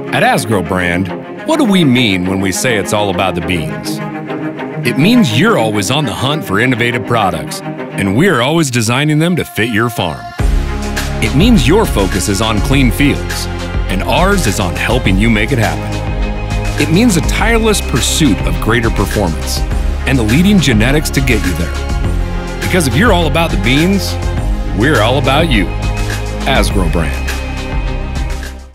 At Asgrow brand, what do we mean when we say it's all about the beans? It means you're always on the hunt for innovative products, and we're always designing them to fit your farm. It means your focus is on clean fields, and ours is on helping you make it happen. It means a tireless pursuit of greater performance and the leading genetics to get you there. Because if you're all about the beans, we're all about you. Asgrow brand.